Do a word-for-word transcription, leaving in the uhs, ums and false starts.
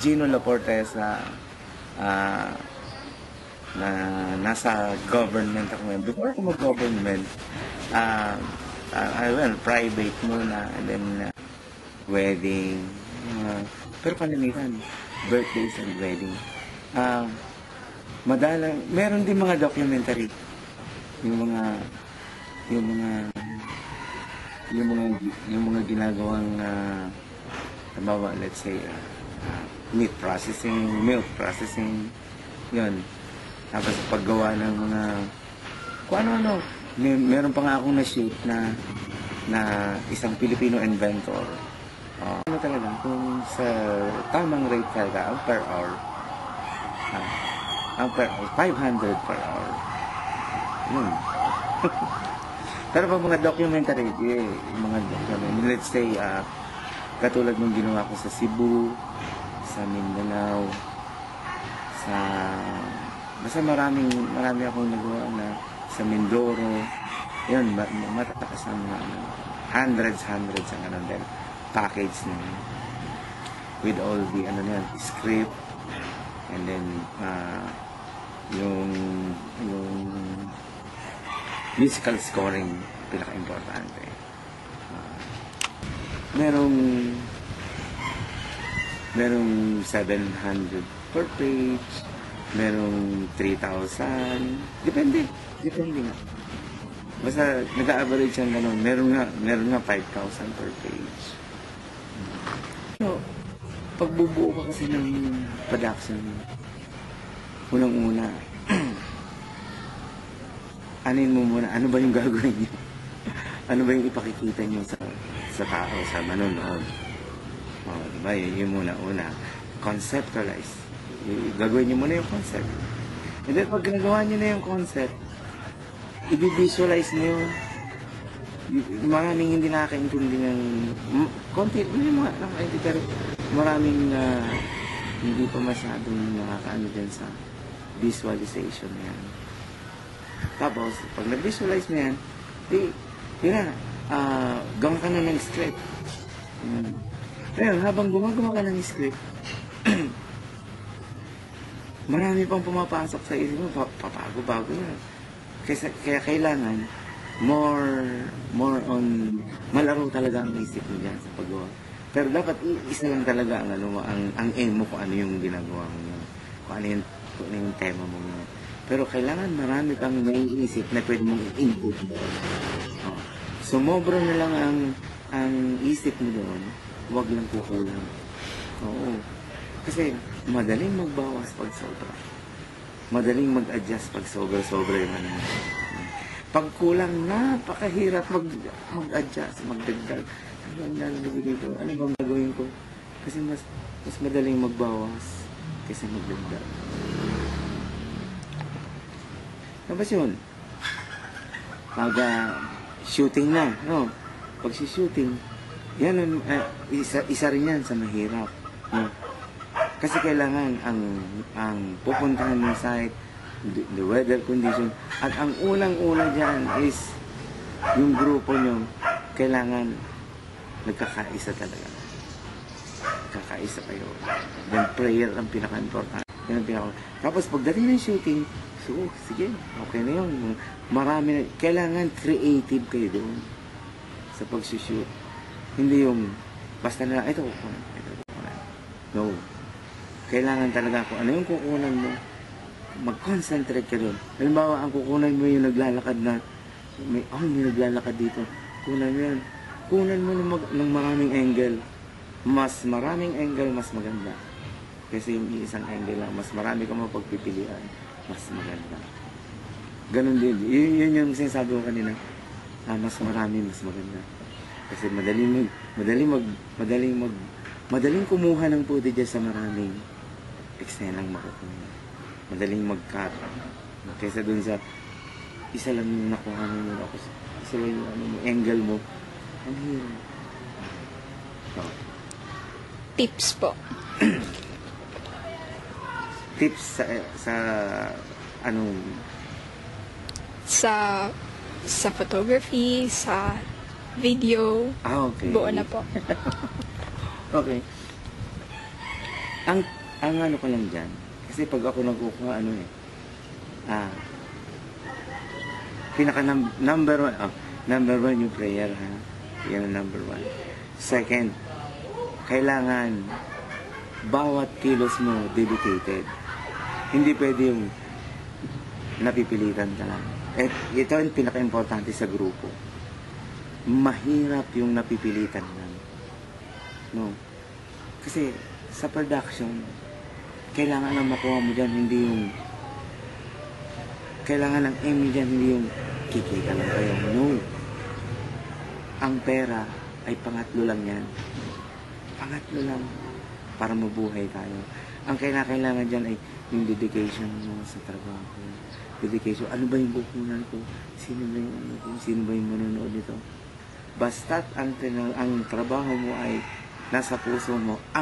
Gino Laporte sa uh, na nasa government ako ngayon. Before ako mag-government, uh, uh, well, private muna, and then uh, wedding, uh, pero kalimitan, birthdays and wedding. Uh, madalang, meron din mga documentary, yung mga, yung mga, yung mga, yung mga ginagawang, uh, tabawa, let's say, uh, uh, meat processing, milk processing, yun. Tapos paggawa ng mga kung ano-ano. May, meron pa nga akong na-shoot na na isang Filipino inventor. Uh, ano talaga, kung sa tamang rate talaga, ang per hour, uh, ang per hour, five hundred per hour. Yun. Pero pa mga documentary, eh, mga documentary, let's say, uh, katulad ng ginawa ko sa Cebu, sa Mindanao, sa basta maraming, marami akong nagawa na sa Mindoro. Yun, matatakas ng mga ano, hundreds, hundreds ang ano din, package na with all the, ano na, script, and then, uh, yung, yung musical scoring, pinaka-importante. Uh, merong, merong seven hundred per page, merong three thousand, depende, depende nga. Basta nag-a-average yan gano'n, meron nga, meron nga five thousand per page. So, pagbubuo ka kasi ng production, unang-una, anin mo muna, ano ba yung gagawin niyo? Ano ba yung ipakikita niyo sa, sa tao, sa manonood? O, diba, yun, yun muna-una, conceptualize. Gagawin niyo muna yung concept. And then, pag ginagawa niyo na yung concept, i-visualize niyo yung maraming hindi nakakaintindi ng konti, may mga nakakaintindi, pero maraming uh, hindi pa masyadong nakakaano din sa visualization yan. Tapos, pag nag-visualize mo yan, di, yun na, uh, gawin ka na ng script. Um, Ngayon, habang gumagawa ka ng script, marami pang pumapasok sa isip mo, papago-bago na. Kaya, kaya kailangan more more on malaro talaga ang isip mo dyan sa paggawa. Pero dapat isa lang talaga ang ano ang ang aim mo kung ano yung ginagawa mo yun. Kung ano yung, kung ano yung tema mo yun. Pero kailangan marami kang naiisip na pwede mong i-input mo. Oh. Sumobra na lang ang ang isip mo doon, huwag lang kukulang. Oo. Kasi madaling magbawas pag sobra. Madaling mag-adjust pag sobra-sobra yung ano. Pag kulang, napakahirap mag, mag-adjust, magdagdag. Ano bang lalagay ko? Ano bang gagawin ko? Kasi mas, mas madaling magbawas kaysa magdagdag. Tapos yun, pag uh, shooting na, no? Pag si shooting, yan, uh, isa, isa rin yan sa mahirap. No? Kasi kailangan ang ang pupuntahan ng site, the, the weather condition, at ang unang-una dyan is yung grupo nyo, kailangan nagkakaisa talaga. Kakaisa kayo. Then prayer ang pinaka-important. Yan ang pinaka Tapos pagdating ng shooting, so, sige, okay na yun. Marami na, kailangan creative kayo doon sa pag-shoot. Hindi yung, basta na, ito, ito, ito, no. Kailangan talaga kung ano yung kukunan mo, mag-concentrate ka doon. Halimbawa, ang kukunan mo yung naglalakad na, may, oh, may naglalakad dito. Kunan mo yan. Kunan mo ng, mag, ng maraming angle. Mas maraming angle, mas maganda. Kasi yung isang angle lang, mas marami ka mapagpipilian, mas maganda. Ganon din. Y yun yung sinasabi ko kanina. Ah, mas marami, mas maganda. Kasi madaling mag, madaling mag, madaling mag, madaling kumuha ng footage sa maraming eksenang makukuha. Madaling mag-cut. Kaysa dun sa isa lang yung nakuha mo muna ako. Isa lang yung ano mo, angle mo. Ang hirap. So, tips po. Tips sa, sa anong sa sa photography, sa video. Ah, okay. Buo na po. Okay. Ang, ang ano ko lang dyan, kasi pag ako nagkukuha, ano eh, ah, pinaka num- number one, oh, number one yung prayer, ha? Yan ang number one. Second, kailangan bawat kilos mo dedicated. Hindi pwede yung napipilitan ka lang. Eh, ito yung pinaka-importante sa grupo. Mahirap yung napipilitan lang. No? Kasi sa production, kailangan lang makuha mo dyan, hindi yung kailangan ng aim dyan, hindi yung kikita lang kayo. No. Ang pera ay pangatlo lang yan. Pangatlo lang para mabuhay tayo. Ang kailangan dyan ay yung dedication mo sa trabaho. Dedication. Ano ba yung kukunan ko? Sino ba yung, ano ko? Sino ba yung manonood nito? Basta't ang, ang trabaho mo ay nasa puso mo,